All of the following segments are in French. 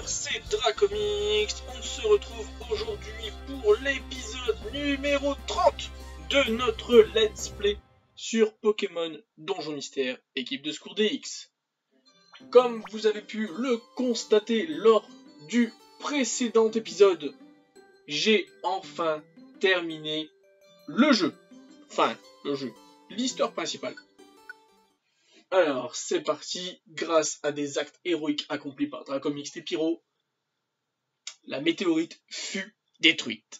c'est Dracomix, on se retrouve aujourd'hui pour l'épisode numéro 30 de notre Let's Play sur Pokémon Donjon Mystère, équipe de Secours DX. Comme vous avez pu le constater lors du précédent épisode, j'ai enfin terminé le jeu. Enfin, le jeu, l'histoire principale. Alors, c'est parti, grâce à des actes héroïques accomplis par Dracomix et Pyro, la météorite fut détruite.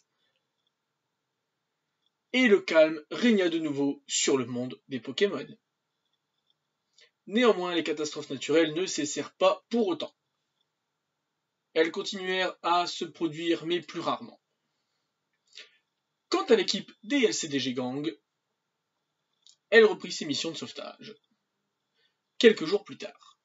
Et le calme régna de nouveau sur le monde des Pokémon. Néanmoins, les catastrophes naturelles ne cessèrent pas pour autant. Elles continuèrent à se produire, mais plus rarement. Quant à l'équipe des LCDG Gang, elle reprit ses missions de sauvetage. Quelques jours plus tard.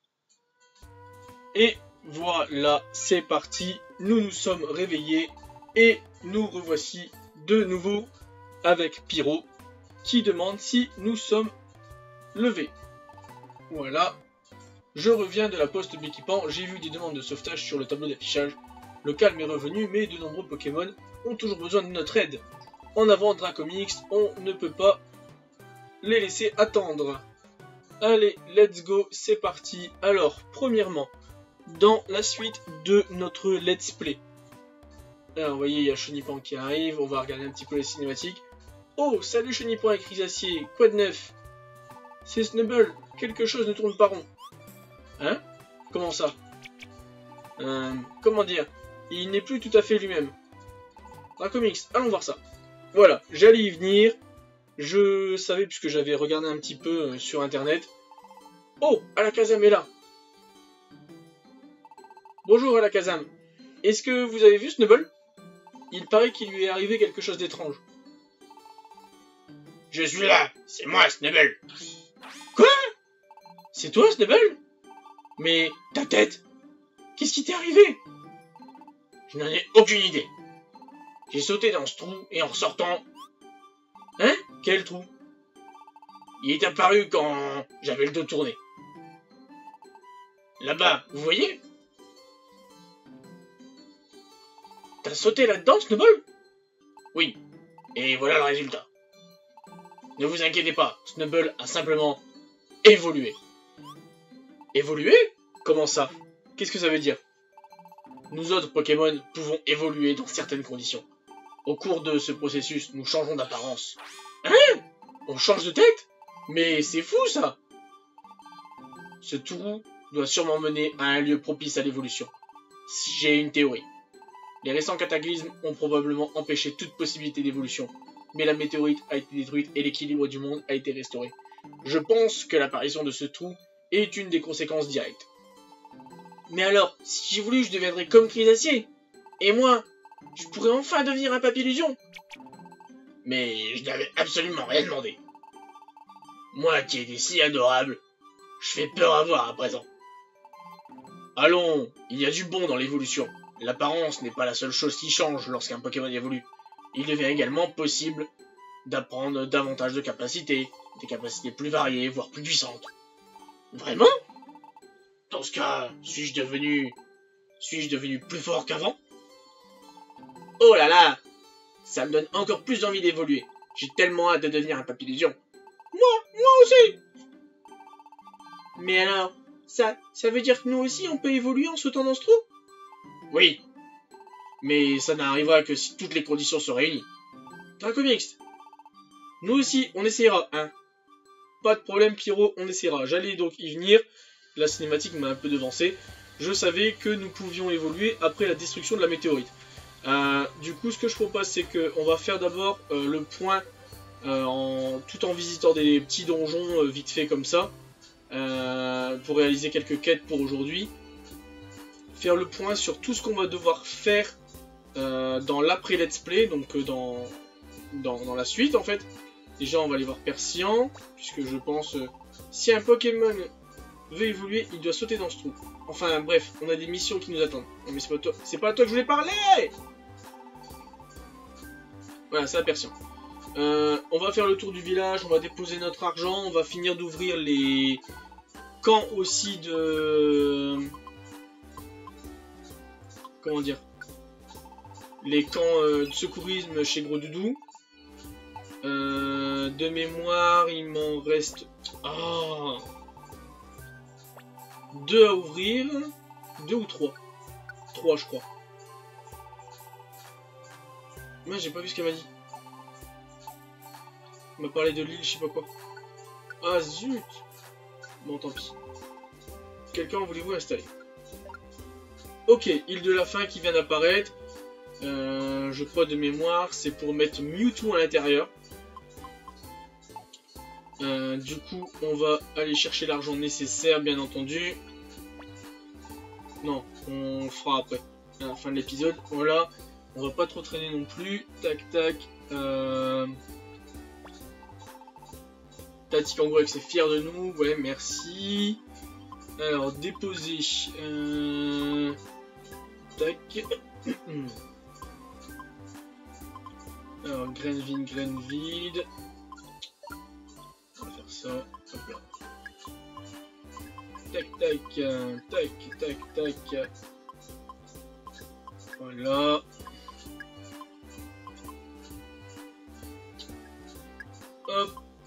Et voilà, c'est parti, nous nous sommes réveillés et nous revoici de nouveau avec Pyro qui demande si nous sommes levés. Voilà, je reviens de la poste m'équipant, j'ai vu des demandes de sauvetage sur le tableau d'affichage. Le calme est revenu, mais de nombreux Pokémon ont toujours besoin de notre aide. En avant Dracomix, on ne peut pas les laisser attendre. Allez, let's go, c'est parti. Alors, premièrement, dans la suite de notre let's play. Alors, vous voyez, il y a Chenipan qui arrive, on va regarder un petit peu les cinématiques. Oh, salut Chenipan et Chrysacier, quoi de neuf? C'est Snubbull, quelque chose ne tourne pas rond. Hein? Comment ça? Comment dire? Il n'est plus tout à fait lui-même. Dracomix, allons voir ça. Voilà, j'allais y venir. Je savais puisque j'avais regardé un petit peu sur internet. Oh, Alakazam est là. Bonjour Alakazam. Est-ce que vous avez vu Snubbull? Il paraît qu'il lui est arrivé quelque chose d'étrange. Je suis là, c'est moi Snubbull. Quoi? C'est toi Snubbull? Mais ta tête? Qu'est-ce qui t'est arrivé? Je n'en ai aucune idée. J'ai sauté dans ce trou et en sortant... Hein? Quel trou? Il est apparu quand j'avais le dos tourné. Là-bas, vous voyez? T'as sauté là-dedans, Snubbull? Oui, et voilà le résultat. Ne vous inquiétez pas, Snubbull a simplement évolué. Évolué? Comment ça? Qu'est-ce que ça veut dire? Nous autres Pokémon pouvons évoluer dans certaines conditions. Au cours de ce processus, nous changeons d'apparence. Hein? On change de tête? Mais c'est fou ça! Ce trou doit sûrement mener à un lieu propice à l'évolution. J'ai une théorie. Les récents cataclysmes ont probablement empêché toute possibilité d'évolution, mais la météorite a été détruite et l'équilibre du monde a été restauré. Je pense que l'apparition de ce trou est une des conséquences directes. Mais alors, si j'ai voulu, je deviendrais comme Chrysacier. Et moi, je pourrais enfin devenir un papillusion. Mais je n'avais absolument rien demandé. Moi qui étais si adorable, je fais peur à voir à présent. Allons, il y a du bon dans l'évolution. L'apparence n'est pas la seule chose qui change lorsqu'un Pokémon évolue. Il devient également possible d'apprendre davantage de capacités, des capacités plus variées, voire plus puissantes. Vraiment? Dans ce cas, suis-je devenu plus fort qu'avant? Oh là là! Ça me donne encore plus envie d'évoluer. J'ai tellement hâte de devenir un papillusion. Moi aussi! Mais alors, ça veut dire que nous aussi on peut évoluer en sautant dans ce trou? Oui. Mais ça n'arrivera que si toutes les conditions sont réunies. Dracomix, nous aussi on essaiera, hein? Pas de problème Pyro, on essaiera. J'allais donc y venir. La cinématique m'a un peu devancé. Je savais que nous pouvions évoluer après la destruction de la météorite. Du coup, ce que je propose, c'est qu'on va faire d'abord le point tout en visitant des petits donjons vite fait comme ça, pour réaliser quelques quêtes pour aujourd'hui. Faire le point sur tout ce qu'on va devoir faire dans l'après Let's Play, donc dans la suite en fait. Déjà, on va aller voir Persian, puisque je pense si un Pokémon veut évoluer, il doit sauter dans ce trou. Enfin bref, on a des missions qui nous attendent. Non mais c'est pas à toi que je voulais parler. Voilà, c'est à Persian. On va faire le tour du village, on va déposer notre argent, on va finir d'ouvrir les camps aussi comment dire, les camps de secourisme chez Gros Doudou. De mémoire, il m'en reste 2 à ouvrir. 2 ou 3. 3 je crois. Moi j'ai pas vu ce qu'elle m'a dit. Elle m'a parlé de l'île, je sais pas quoi. Ah zut. Bon tant pis. Quelqu'un voulez-vous installer? Ok, île de la faim qui vient d'apparaître. Je crois de mémoire, c'est pour mettre Mewtwo à l'intérieur. Du coup, on va aller chercher l'argent nécessaire, bien entendu. Non, on le fera après, à la fin de l'épisode. Voilà, on va pas trop traîner non plus. Tac, tac. Tati Kangoo avec ses fiers de nous. Ouais, merci. Alors, déposer. Tac. Alors, graine vide. On va faire ça. Hop là. Tac, tac. Voilà. Hop.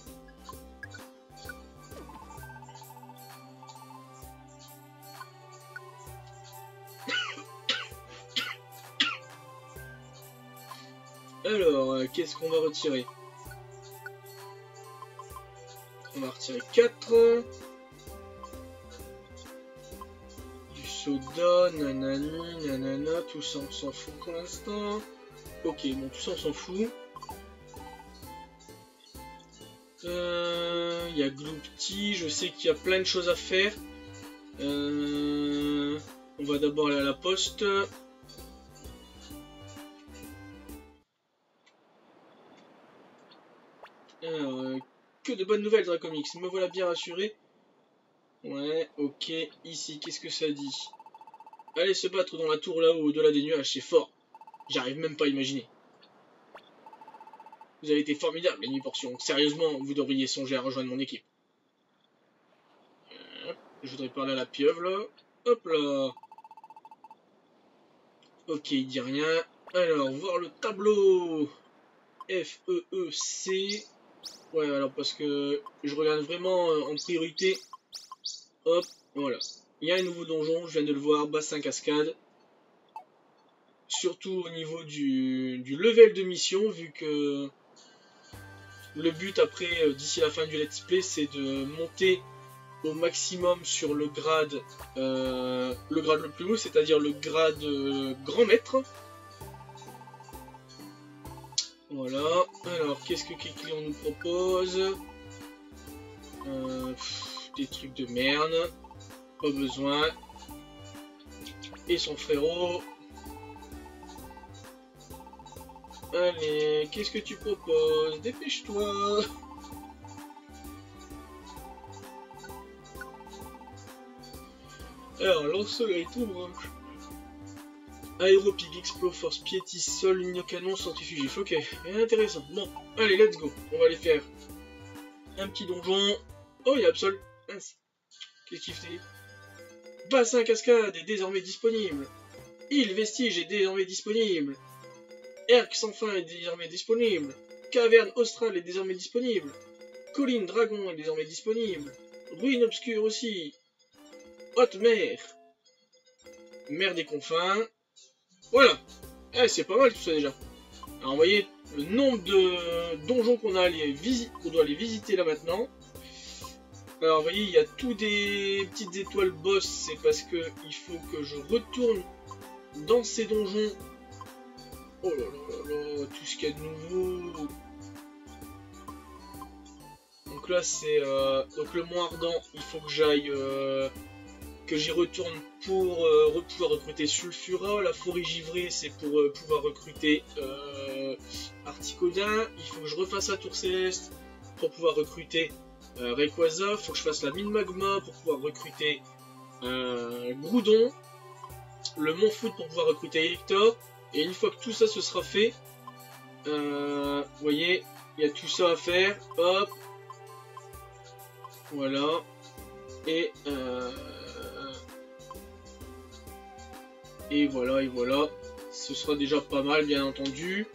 Alors, qu'est-ce qu'on va retirer? On va retirer 4. Du soda, nanani, nanana, tout ça on s'en fout pour l'instant. Ok, bon tout ça on s'en fout. Il y a Gloopty, je sais qu'il y a plein de choses à faire. On va d'abord aller à la poste. Alors, que de bonnes nouvelles Dracomix, me voilà bien rassuré. Ouais, ok, ici, qu'est-ce que ça dit? Allez se battre dans la tour là-haut, au-delà des nuages, c'est fort. J'arrive même pas à imaginer. Vous avez été formidable, les nuits portions. Sérieusement, vous devriez songer à rejoindre mon équipe. Je voudrais parler à la pieuvre là. Hop là. Ok, il dit rien. Alors, voir le tableau. FEEC. Ouais, alors parce que je regarde vraiment en priorité. Hop, voilà. Il y a un nouveau donjon, je viens de le voir, bassin cascade. Surtout au niveau du level de mission, vu que le but après, d'ici la fin du let's play, c'est de monter au maximum sur le grade le plus haut, c'est-à-dire le grade grand maître. Voilà. Alors, qu'est-ce que Kekli on nous propose? Des trucs de merde. Pas besoin. Et son frérot. Allez, qu'est-ce que tu proposes? Dépêche-toi. Alors, lance-soleil, tout branche. Aéropig, Explo, Force, Piétis, Sol, ligne canon, centrifugif. Ok, intéressant. Bon, allez, let's go. On va aller faire un petit donjon. Oh, il y a Absol. Mince. Qu'est-ce qu'il fait? Bassin cascade est désormais disponible. Île vestige est désormais disponible. Erc sans fin est désormais disponible. Caverne australe est désormais disponible. Colline dragon est désormais disponible. Ruine obscure aussi. Haute mer. Mer des confins. Voilà. Eh, c'est pas mal tout ça déjà. Alors vous voyez le nombre de donjons qu'on doit aller visiter là maintenant. Alors vous voyez, il y a tous des petites étoiles boss, c'est parce que il faut que je retourne dans ces donjons. Oh là là là là, tout ce qu'il y a de nouveau. Donc là c'est donc le mont ardent, il faut que j'aille que j'y retourne pour pouvoir recruter Sulfura. La forêt givrée c'est pour pouvoir recruter Articodin. Il faut que je refasse la tour céleste pour pouvoir recruter Rayquaza. Il faut que je fasse la mine magma pour pouvoir recruter Groudon. Le mont foot pour pouvoir recruter Elector. Et une fois que tout ça se sera fait, vous voyez, il y a tout ça à faire. Hop. Voilà. Et Et voilà, et voilà. Ce sera déjà pas mal, bien entendu.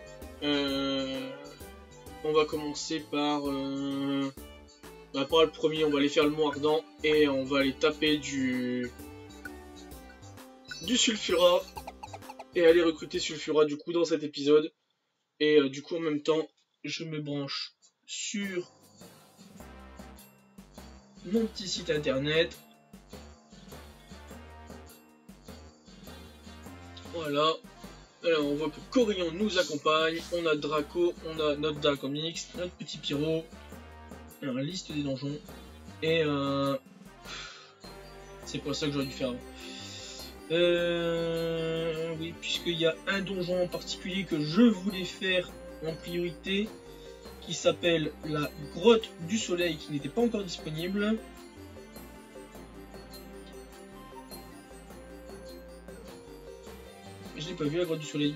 On va commencer par... par le premier, on va aller faire le mont ardent. Et on va aller taper du sulfura. Et aller recruter sulfura du coup dans cet épisode. Et du coup en même temps, je me branche sur mon petit site internet. Voilà. Alors on voit que Corian nous accompagne. On a Draco, on a notre Dracomix, notre petit Pyro. Alors liste des donjons. Et c'est pas ça que j'aurais dû faire avant. Oui, puisqu'il y a un donjon en particulier que je voulais faire en priorité, qui s'appelle la grotte du soleil, qui n'était pas encore disponible. Je l'ai pas vu, la grotte du soleil.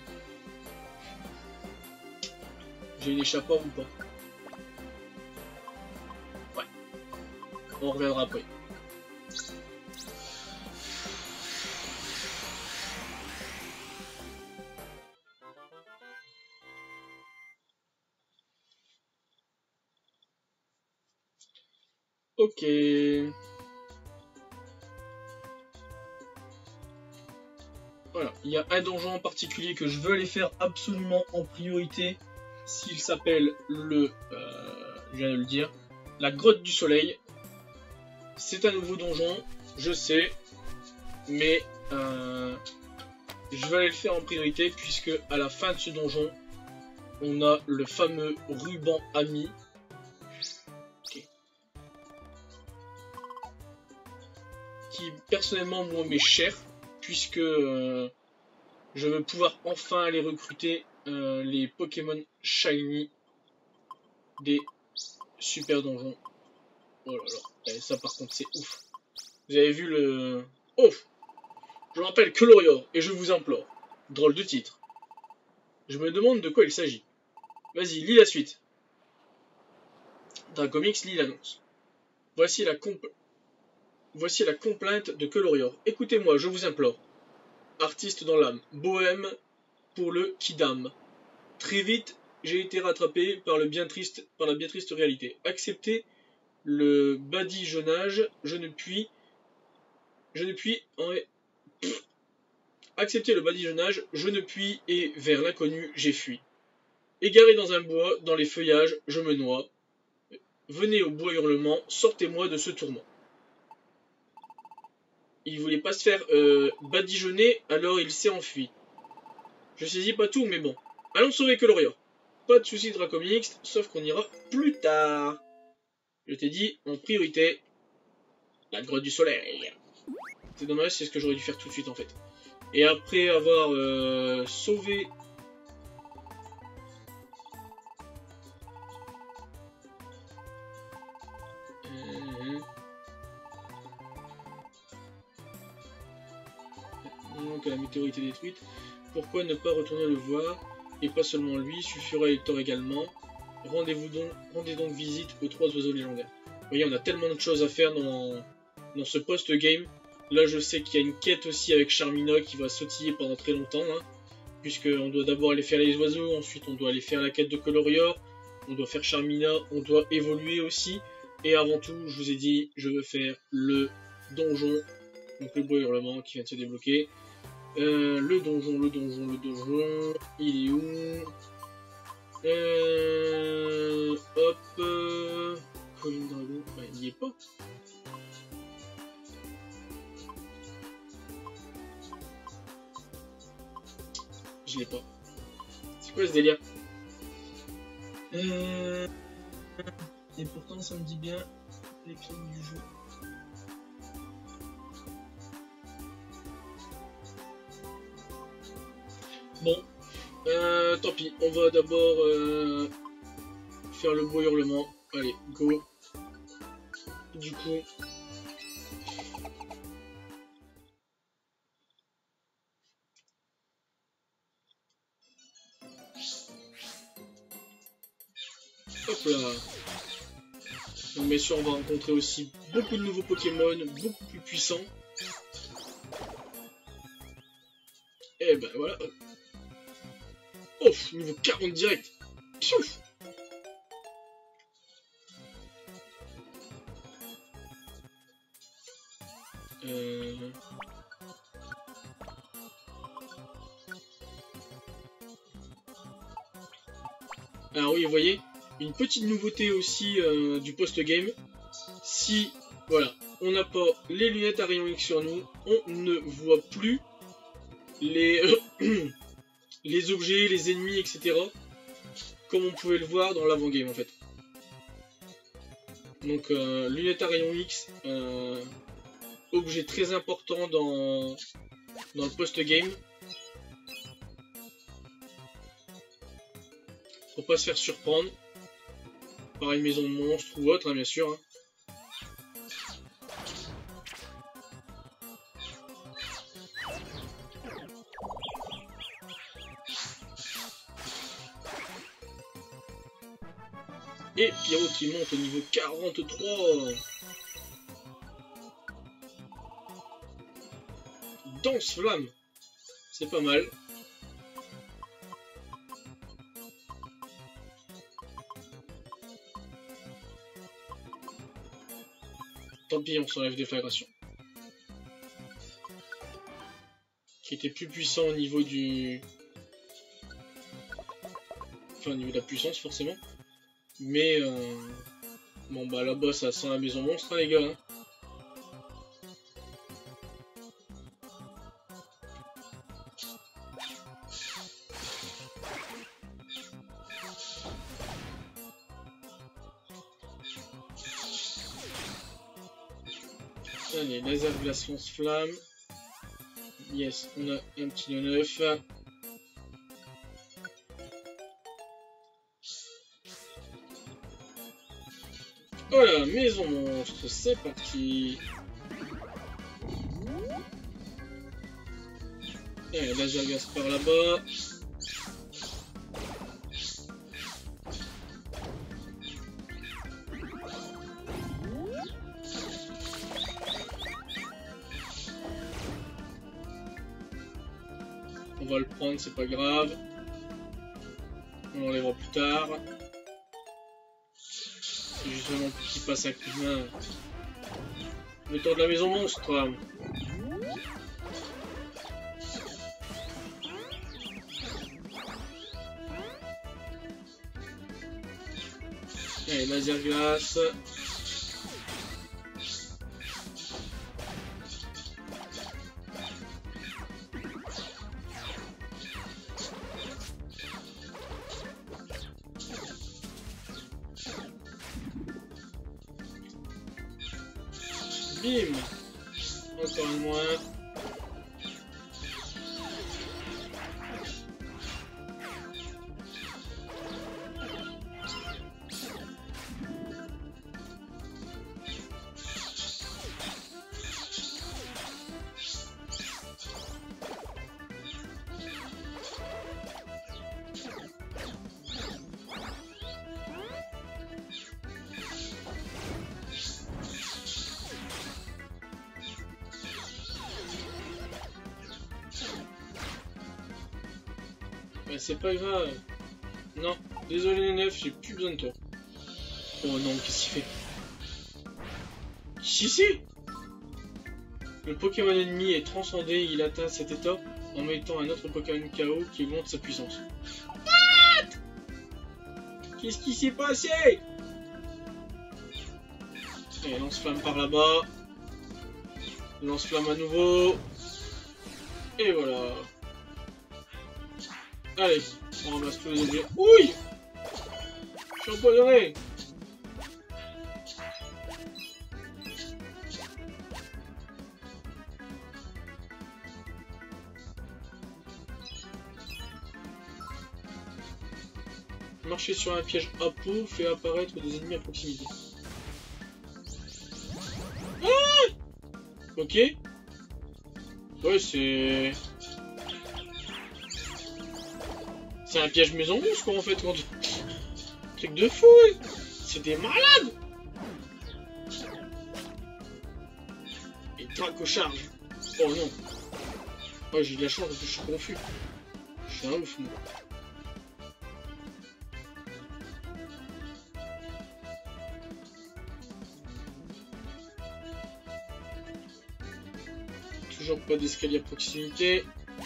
J'ai une échappeur ou pas? Ouais. On reviendra après. Ok. Voilà, il y a un donjon en particulier que je veux aller faire absolument en priorité. S'il s'appelle le... je viens de le dire. La grotte du soleil. C'est un nouveau donjon, je sais. Mais je vais aller le faire en priorité puisque à la fin de ce donjon, on a le fameux ruban ami. Qui personnellement moi m'est cher. Puisque je veux pouvoir enfin aller recruter les Pokémon Shiny des super donjons. Oh là là, et ça par contre c'est ouf. Vous avez vu le... Oh! Je m'appelle Colorior et je vous implore. Drôle de titre. Je me demande de quoi il s'agit. Vas-y, lis la suite. Dracomix lit l'annonce. Voici la complainte de Colorior. Écoutez-moi, je vous implore. Artiste dans l'âme, bohème pour le Kidam. Très vite, j'ai été rattrapé par la bien triste réalité. Accepter le badigeonnage, accepter le badigeonnage, je ne puis et vers l'inconnu, j'ai fui. Égaré dans un bois, dans les feuillages, je me noie. Venez au bois hurlement, sortez-moi de ce tourment. Il voulait pas se faire badigeonner, alors il s'est enfui. Je saisis pas tout, mais bon. Allons sauver Colorior. Pas de soucis Dracomix, sauf qu'on ira plus tard. Je t'ai dit, en priorité, la grotte du soleil. C'est dommage, c'est ce que j'aurais dû faire tout de suite en fait. Et après avoir sauvé... que la météorite est détruite, pourquoi ne pas retourner le voir, et pas seulement lui, suffira Hector également. Rendez donc visite aux 3 oiseaux légendaires. Vous voyez, on a tellement de choses à faire dans ce post-game. Là, je sais qu'il y a une quête aussi avec Charmina qui va sautiller pendant très longtemps, hein, puisqu'on doit d'abord aller faire les oiseaux, ensuite on doit aller faire la quête de Colorior, on doit faire Charmina, on doit évoluer aussi, et avant tout, je vous ai dit, je veux faire le donjon, donc le bois hurlement qui vient de se débloquer. Le donjon, il est où? Hop, Colline Dragon, ouais, il n'y est pas. Je l'ai pas. C'est quoi ce délire? Et pourtant ça me dit bien les clés du jeu. Bon, tant pis, on va d'abord faire le beau hurlement. Allez, go. Du coup... Hop là. Donc bien sûr, on va rencontrer aussi beaucoup de nouveaux Pokémon, beaucoup plus puissants. Et ben voilà. Oh, niveau 40 direct. Piouf. Alors oui, vous voyez, une petite nouveauté aussi du post-game. Si, voilà, on n'a pas les lunettes à rayon X sur nous, on ne voit plus les, les objets, les ennemis, etc. Comme on pouvait le voir dans l'avant-game en fait. Donc lunettes à rayon X, objet très important dans le post-game. Pour pas se faire surprendre par une maison de monstres ou autre, hein, bien sûr. Hein. Et Pyro qui monte au niveau 43. Danse flamme. C'est pas mal. Tant pis, on s'enlève déflagration. Qui était plus puissant au niveau du... Enfin, au niveau de la puissance, forcément. Mais, bon, bah là-bas, ça sent la maison monstre, hein, les gars. Hein. Allez, laser glace lance flamme. Yes, on a un petit 9. Voilà, maison monstre, c'est parti. Allez, laser glace par là-bas. On va le prendre, c'est pas grave. On l'enlèvera plus tard. C'est justement pour qu'il passe un coup de main. Le temps de la maison monstre. Allez, laser glace. Bim. Encore un moins. C'est pas grave. Non, désolé les neufs, j'ai plus besoin de toi. Oh non, qu'est-ce qu'il fait? Si. Le Pokémon ennemi est transcendé, il atteint cet état en mettant un autre Pokémon KO qui augmente sa puissance. What? Qu'est-ce qui s'est passé? Allez, lance-flamme par là-bas. Lance-flamme à nouveau. Et voilà. Allez, on ramasse tous les objets. Oui! Je suis empoisonné! Marcher sur un piège à peau fait apparaître des ennemis à proximité. Ah! Ok. Ouais, c'est... C'est un piège maison monstre quoi en fait. Truc de fou, ouais. C'est des malades. Et traque aux charges. Oh non. Oh, j'ai de la chance parce que je suis confus. Je suis un ouf, moi. Toujours pas d'escalier à proximité.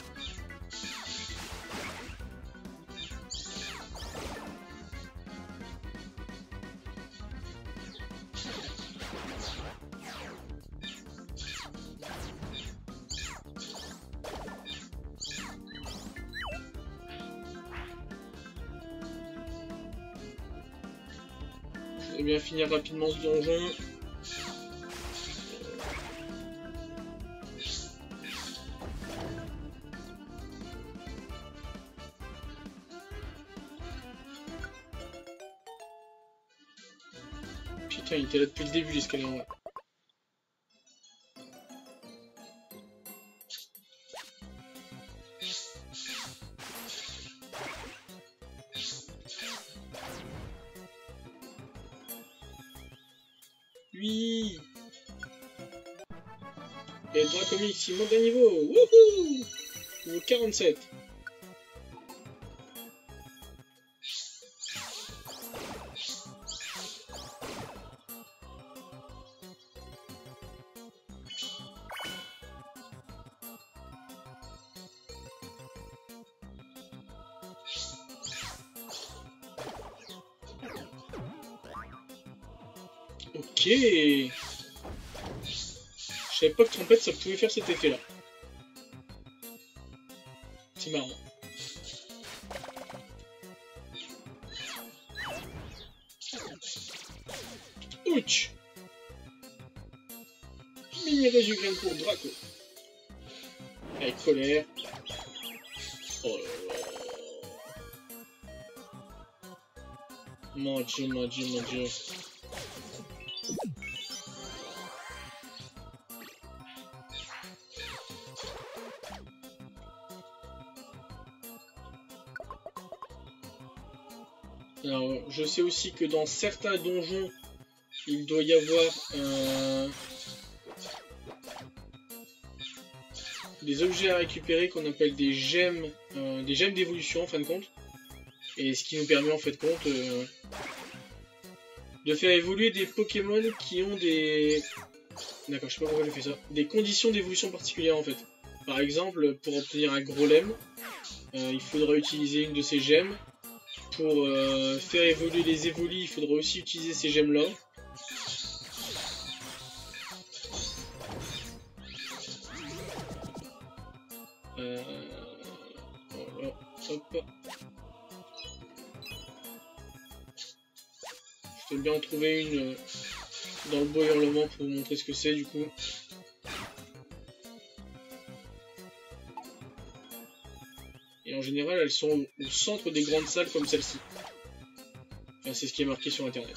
Je vais bien finir rapidement ce donjon. Putain, il était là depuis le début l'escalier en vrai. Oui. Et droit comics, il monte d'un niveau. Wouhou. Niveau 47. Ok. Je savais pas que trompette ça pouvait faire cet effet là. C'est marrant. Ouch. Mini résultat pour Draco. Avec colère. Oh là là. Mon dieu, mon dieu, mon dieu. Alors, je sais aussi que dans certains donjons, il doit y avoir des objets à récupérer qu'on appelle des gemmes d'évolution en fin de compte. Et ce qui nous permet en fait de compte de faire évoluer des Pokémon qui ont des... D'accord, je sais pas pourquoi j'ai fait ça. Des conditions d'évolution particulières en fait. Par exemple, pour obtenir un Grolem, il faudra utiliser une de ces gemmes. Pour faire évoluer les évolis, il faudra aussi utiliser ces gemmes-là. Voilà, hop. Je vais bien en trouver une dans le beau hurlement pour vous montrer ce que c'est du coup. Et en général, elles sont au centre des grandes salles comme celle-ci. Enfin, c'est ce qui est marqué sur internet.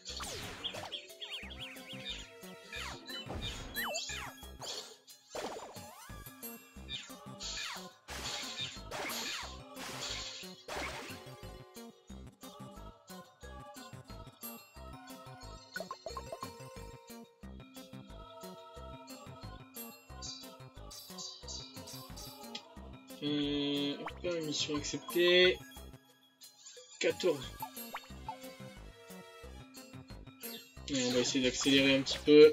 Mission acceptée. 14. Et on va essayer d'accélérer un petit peu.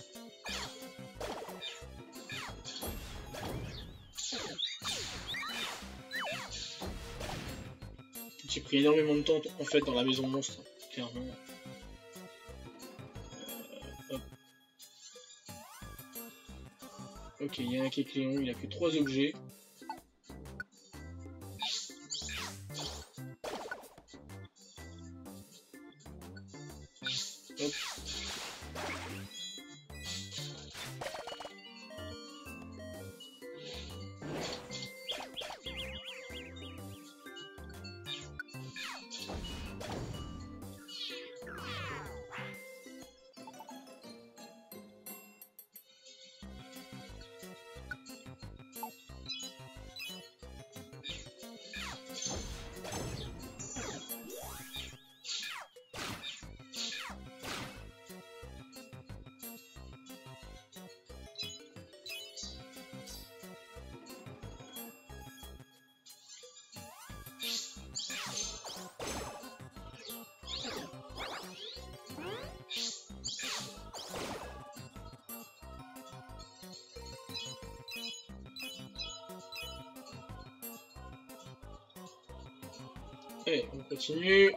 J'ai pris énormément de temps en fait dans la maison monstre, clairement. Hop. Ok, il y en a un qui est Cléon, il a que 3 objets. Hop. Allez, on continue.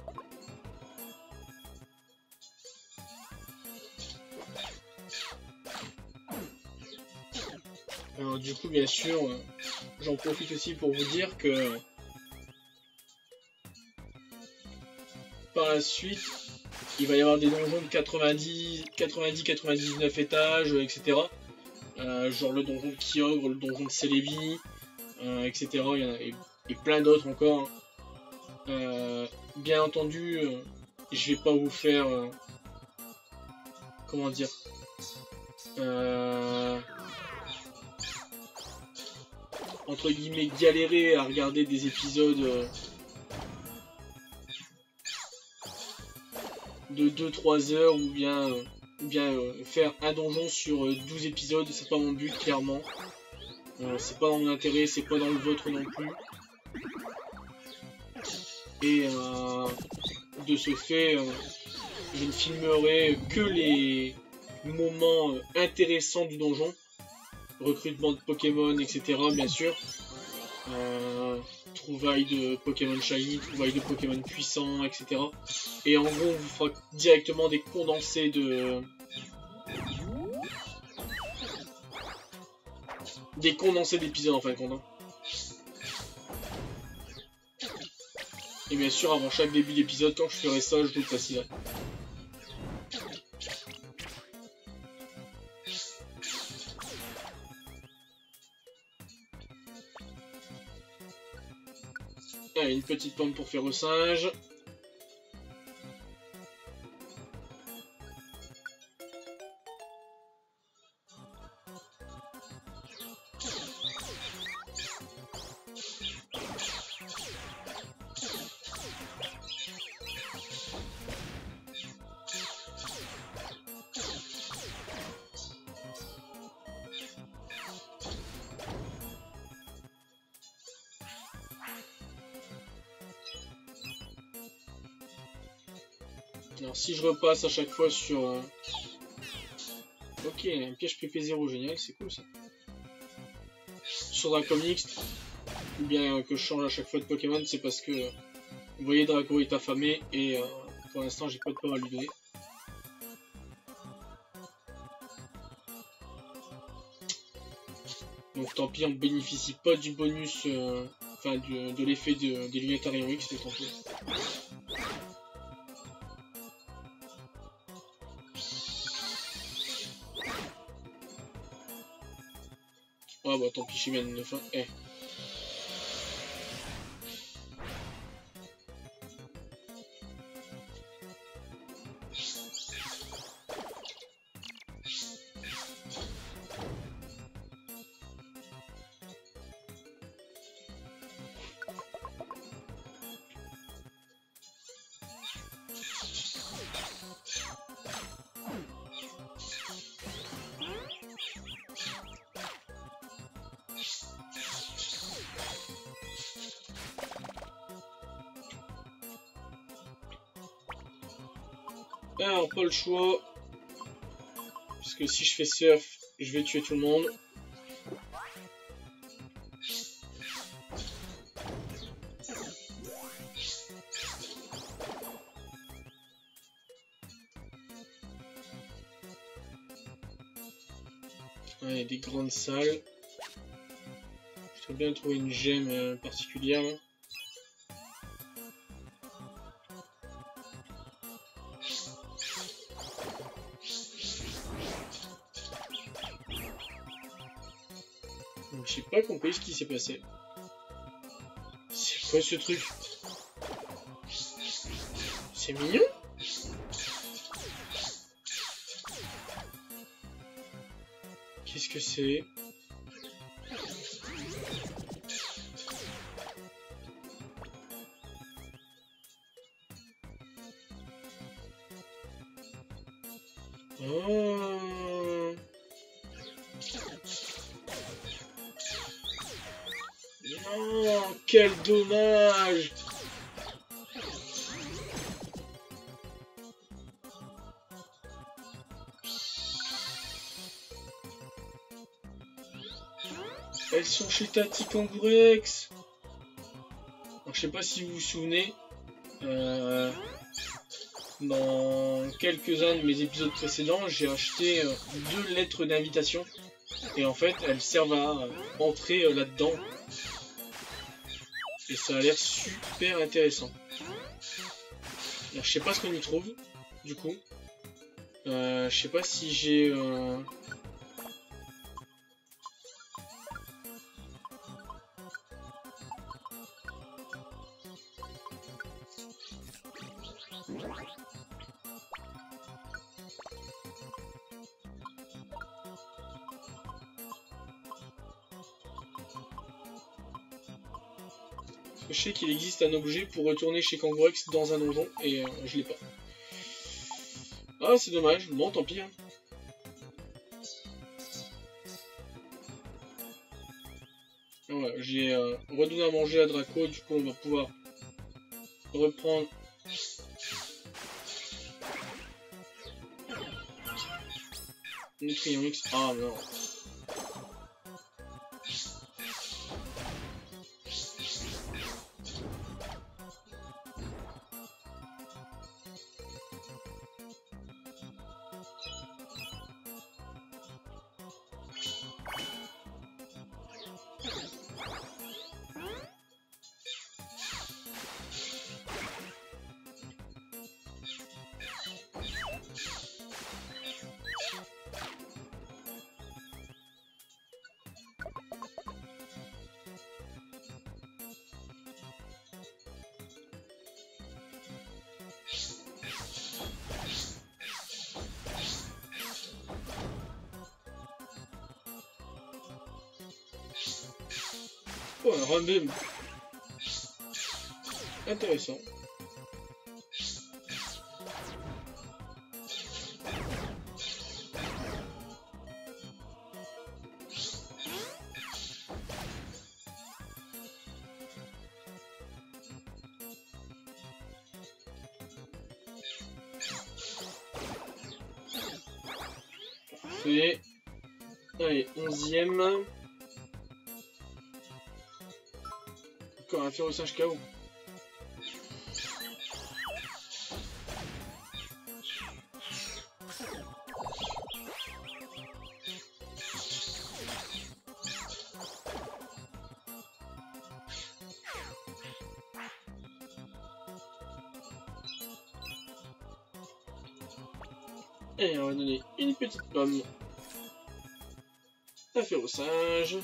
Alors du coup, bien sûr, j'en profite aussi pour vous dire que par la suite, il va y avoir des donjons de 99 étages, etc. Genre le donjon de Kyogre, le donjon de Celebi, etc. Il y en a et plein d'autres encore. Bien entendu, je vais pas vous faire... comment dire entre guillemets galérer à regarder des épisodes de 2-3 heures ou bien faire un donjon sur 12 épisodes, c'est pas mon but clairement. C'est pas dans mon intérêt, c'est pas dans le vôtre non plus. Et de ce fait, je ne filmerai que les moments intéressants du donjon. Recrutement de Pokémon, etc. bien sûr. Trouvailles de Pokémon Shiny, trouvailles de Pokémon puissants, etc. Et en gros, on vous fera directement des condensés de... des condensés d'épisodes en fin de compte. Hein. Et bien sûr, avant chaque début d'épisode, quand je ferai ça, je vous le préciserai. Allez, une petite pomme pour faire au singe. Alors si je repasse à chaque fois sur... Ok, un piège PP0, génial, c'est cool ça. Sur Draco Mixte, ou bien que je change à chaque fois de Pokémon, c'est parce que, vous voyez, Draco est affamé, et pour l'instant j'ai pas de pomme à lui donner. Donc tant pis, on ne bénéficie pas du bonus, enfin de l'effet des lunettes Arion X, mais tant pis. Ah bah tant pis, j'ai bien une fin. Eh. Alors, pas le choix. Parce que si je fais surf, je vais tuer tout le monde. Ah, il y a des grandes salles. Je voudrais bien trouver une gemme particulière. Là. J'ai pas compris ce qui s'est passé. C'est quoi ce truc? C'est mignon? Qu'est-ce que c'est? Oh. Non, quel dommage! Elles sont chez Tati Kangourex. Alors, je sais pas si vous vous souvenez, dans quelques-uns de mes épisodes précédents, j'ai acheté 2 lettres d'invitation. Et en fait, elles servent à entrer là-dedans. Et ça a l'air super intéressant. Alors, je sais pas ce qu'on y trouve, du coup. Je sais pas si j'ai... Je sais qu'il existe un objet pour retourner chez Kangourex dans un donjon et je l'ai pas. Ah, c'est dommage. Bon, tant pis. Hein. Voilà, j'ai redonné à manger à Draco, du coup on va pouvoir reprendre Nutrient X. Ah non. Oh, un random. Intéressant. Parfait. Allez, 11e. Encore un Férocinge KO. Et on va donner une petite pomme à Férocinge.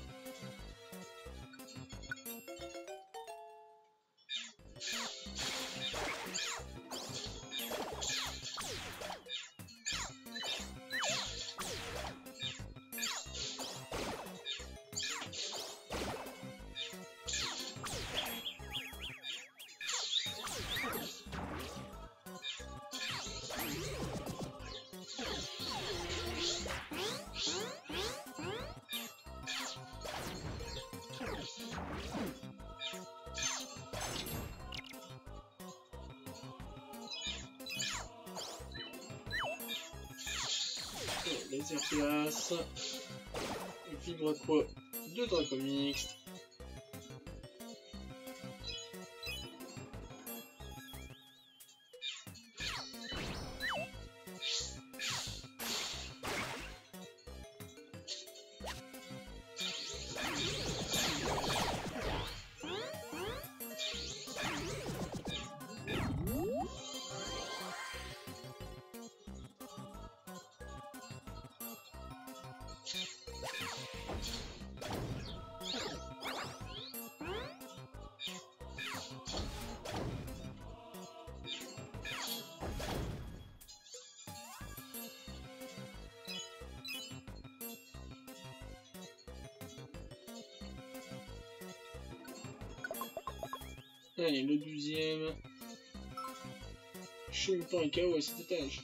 Laser place, Vibre quoi de Draco mixte. Allez, le 12e. Chemipan et KO à cet étage.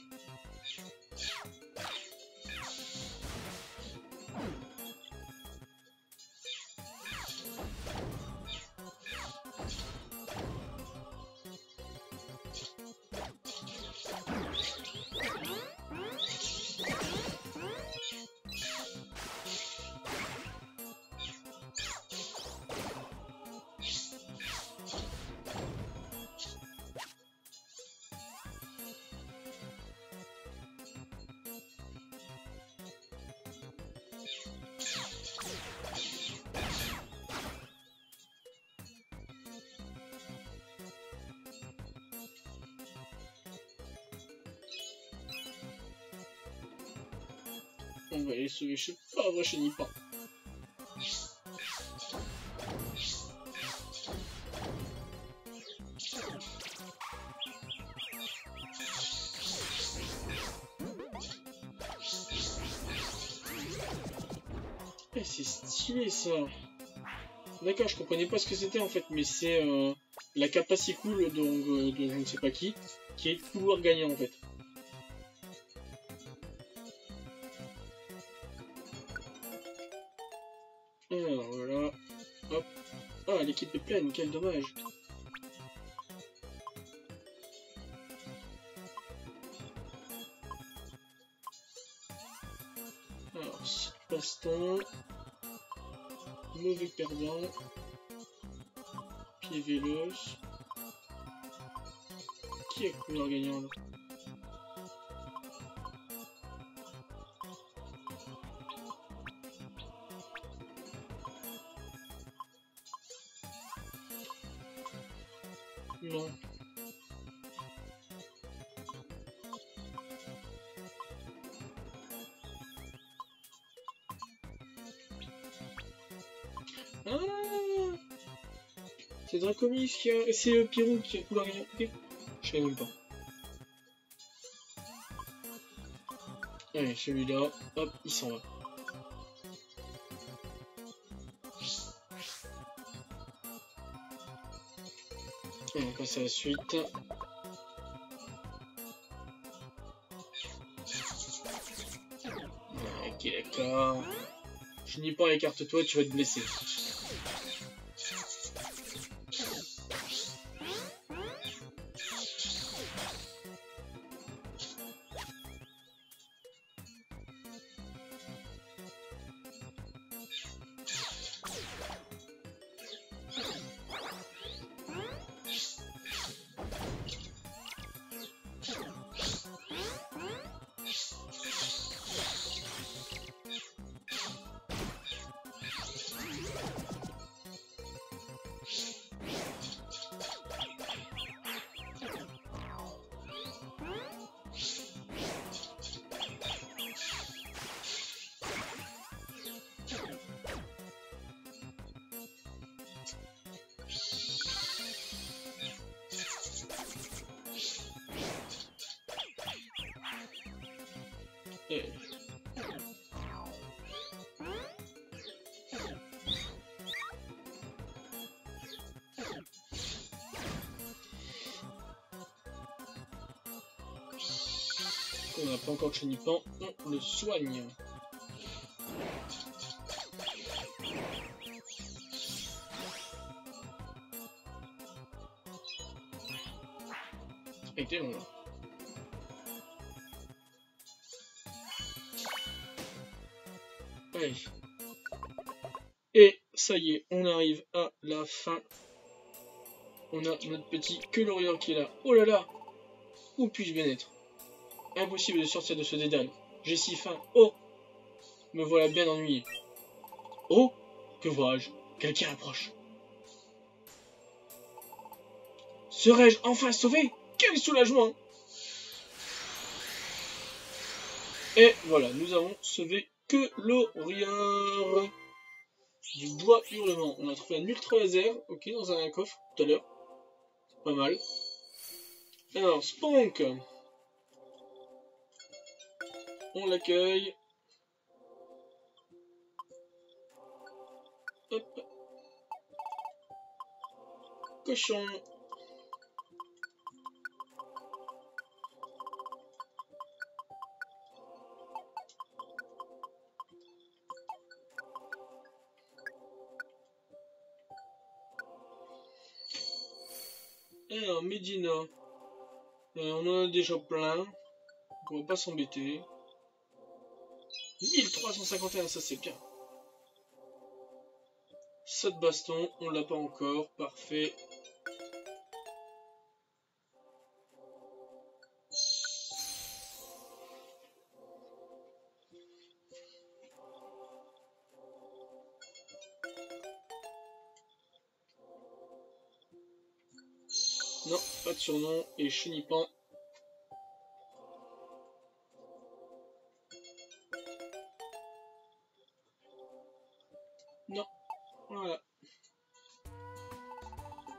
On va aller sauver ce pauvre Chenipan. Eh, c'est stylé ça. D'accord, je comprenais pas ce que c'était en fait, mais c'est la capacicule de je ne sais pas qui est le pouvoir gagnant en fait. Alors voilà, hop. Ah, l'équipe est pleine, quel dommage. Alors, baston. Mauvais perdant. Pied véloce. Qui est couleur gagnant là? Non. Ah, c'est Dracomis qui a... C'est Pirou qui a couleur gagnant. Ok. Je savais même pas. Allez, celui-là, hop, il s'en va. On va passer à la suite. Ok, d'accord. Je n'y pas, écarte-toi, tu vas te blesser. Et... on n'a pas encore de Chenipan, on le soigne. Il était long là. Allez. Et ça y est, on arrive à la fin. On a notre petit Queulorior qui est là. Oh là là! Où puis-je bien être? Impossible de sortir de ce dédale. J'ai si faim. Oh! Me voilà bien ennuyé. Oh! Que vois-je? Quelqu'un approche. Serais-je enfin sauvé? Quel soulagement! Et voilà, nous avons sauvé Queulorior du bois hurlement. On a trouvé un ultra laser, ok, dans un coffre tout à l'heure. C'est pas mal. Alors, Sponk. On l'accueille. Hop. Cochon. Alors, Medina. On en a déjà plein. On va pas s'embêter. 1351, ça c'est bien. Saut de baston, on l'a pas encore. Parfait. Non, pas de surnom. Et Chenipan.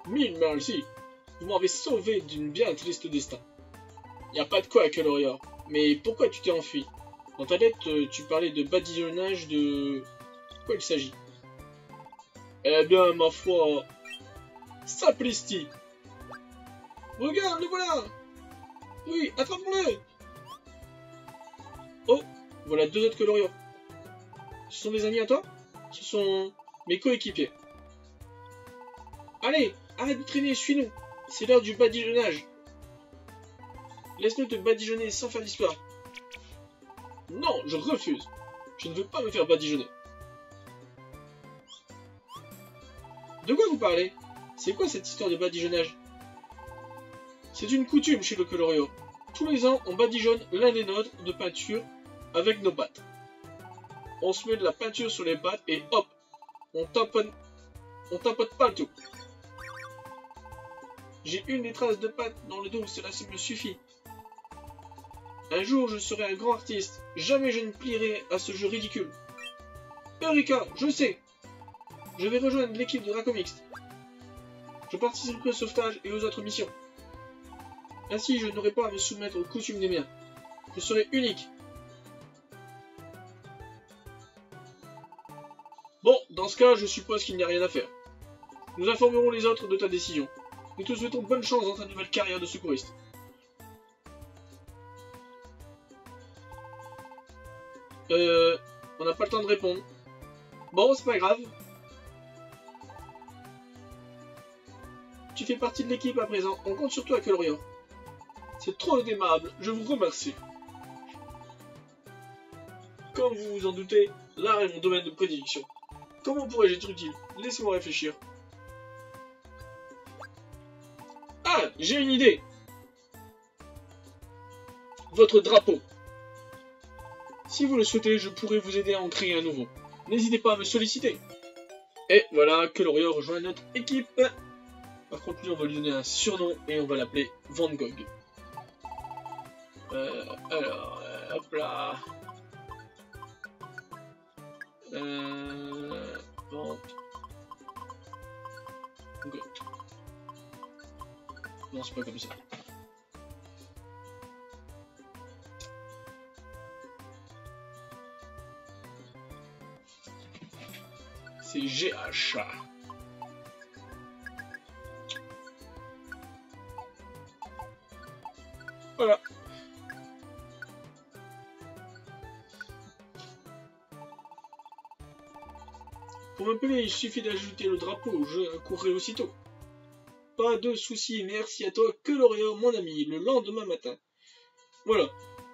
Mille merci. Vous m'avez sauvé d'une bien triste destin. Y a pas de quoi, Colorio. Mais pourquoi tu t'es enfui? Dans ta lettre, tu parlais de badigeonnage de... De quoi il s'agit? Eh bien, ma foi... Sapristi! Regarde, le voilà! Oui, attrape-le! Oh, voilà deux autres Colorio. Ce sont des amis à toi? Ce sont mes coéquipiers. Allez, arrête de traîner, suis-nous. C'est l'heure du badigeonnage. Laisse-nous te badigeonner sans faire d'histoire. Non, je refuse. Je ne veux pas me faire badigeonner. De quoi vous parlez? C'est quoi cette histoire de badigeonnage? C'est une coutume chez le Colorio. Tous les ans, on badigeonne l'un des nôtres de peinture avec nos pattes. On se met de la peinture sur les pattes et hop, on tapote pas le tout. J'ai une des traces de pattes dans le dos, cela me suffit. Un jour, je serai un grand artiste. Jamais je ne plierai à ce jeu ridicule. Eureka, je sais. Je vais rejoindre l'équipe de Dracomix. Je participerai au sauvetage et aux autres missions. Ainsi, je n'aurai pas à me soumettre aux coutumes des miens. Je serai unique. Bon, dans ce cas, je suppose qu'il n'y a rien à faire. Nous informerons les autres de ta décision. Nous te souhaitons bonne chance dans ta nouvelle carrière de secouriste. On n'a pas le temps de répondre. Bon, c'est pas grave. Tu fais partie de l'équipe à présent. On compte sur toi, Colorio. C'est trop aimable. Je vous remercie. Comme vous vous en doutez, l'art est mon domaine de prédilection. Comment pourrais-je être utile? Laissez-moi réfléchir. Ah, j'ai une idée. Votre drapeau. Si vous le souhaitez, je pourrais vous aider à en créer un nouveau. N'hésitez pas à me solliciter. Et voilà, Colorio rejoint notre équipe. Par contre, lui, on va lui donner un surnom et on va l'appeler Van Gogh. Alors, hop là. Van Gogh. Non, c'est pas comme ça. C'est GH. Voilà. Pour m'appeler, il suffit d'ajouter le drapeau, je courrai aussitôt. Pas de soucis, merci à toi, Colorio, mon ami, le lendemain matin. Voilà.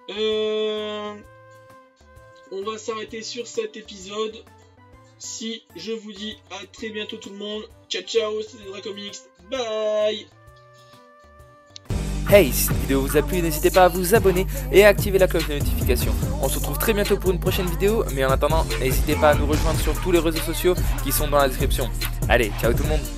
On va s'arrêter sur cet épisode. Si je vous dis à très bientôt tout le monde. Ciao ciao, c'était Dracomix. Bye. Hey, si cette vidéo vous a plu, n'hésitez pas à vous abonner et à activer la cloche de notification. On se retrouve très bientôt pour une prochaine vidéo, mais en attendant, n'hésitez pas à nous rejoindre sur tous les réseaux sociaux qui sont dans la description. Allez, ciao tout le monde.